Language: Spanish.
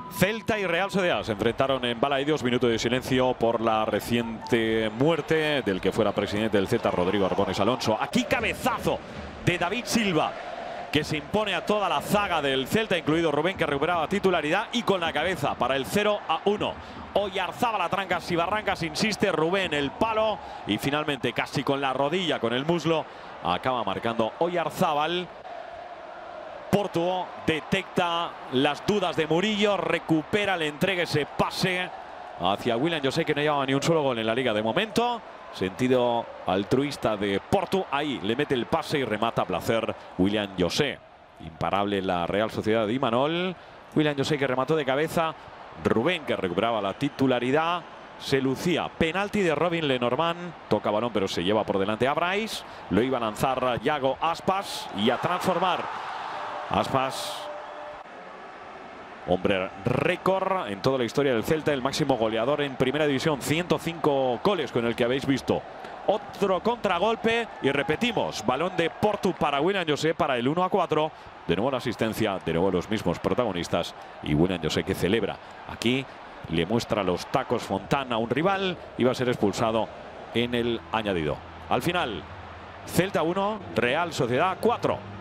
Celta y Real Sociedad se enfrentaron en Balaídos, minuto de silencio por la reciente muerte del que fuera presidente del Celta, Rodrigo Arbones Alonso. Aquí cabezazo de David Silva, que se impone a toda la zaga del Celta, incluido Rubén, que recuperaba titularidad, y con la cabeza para el 0-1. Oyarzábal trancas y barrancas, insiste Rubén, el palo, y finalmente casi con la rodilla, con el muslo, acaba marcando Oyarzábal. Portu detecta las dudas de Murillo, recupera, le entrega ese pase hacia William José, que no llevaba ni un solo gol en la liga de momento. Sentido altruista de Portu, ahí le mete el pase y remata a placer William José. Imparable la Real Sociedad de Imanol. William José, que remató de cabeza. Rubén, que recuperaba la titularidad. Se lucía. Penalti de Robin Lenormand. Toca balón, pero se lleva por delante a Brais. Lo iba a lanzar Yago Aspas y a transformar Aspas, hombre récord en toda la historia del Celta, el máximo goleador en primera división, 105 goles con el que habéis visto. Otro contragolpe y repetimos, balón de Portu para William José para el 1-4. De nuevo la asistencia, de nuevo los mismos protagonistas y William José, que celebra. Aquí le muestra los tacos Fontana a un rival y va a ser expulsado en el añadido. Al final, Celta 1, Real Sociedad 4.